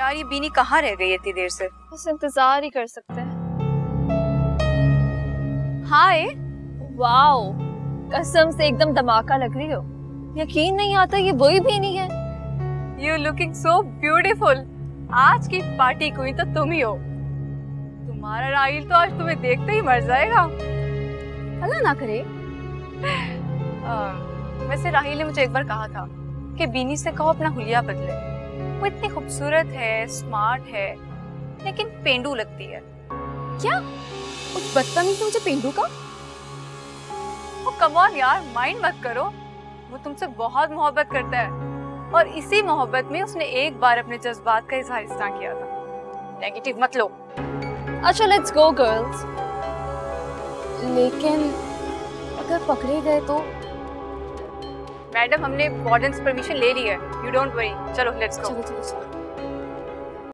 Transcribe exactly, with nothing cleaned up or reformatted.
यार ये बीनी कहाँ रह गई इतनी देर से? बस इंतजार ही कर सकते हैं। हाय। वाओ, कसम से एकदम धमाका लग रही हो। यकीन नहीं आता ये वही बीनी है। You looking so beautiful. आज की पार्टी क्वीन तो तुम ही हो। तुम्हारा राहिल तो आज तुम्हें देखते ही मर जाएगा। अल्लाह ना करे। आ, वैसे राहिल ने मुझे एक बार कहा था कि बीनी से कहो अपना हुलिया बदले। वो इतनी खूबसूरत है, स्मार्ट है, लेकिन पेंडू लगती है। क्या? उस बदतमीज से मुझे पेंडू का? ओ कम ऑन यार, माइंड मत करो। वो तुमसे बहुत मोहब्बत करता है और इसी मोहब्बत में उसने एक बार अपने जज्बात का इजहार इस तरह किया था। नेगेटिव मत लो। अच्छा लेट्स गो गर्ल्स। लेकिन अगर पकड़े गए तो? मैडम हमने वार्डन से परमिशन ले ली है। You don't worry. चलो लेट्स गो। चलो चलो चलो।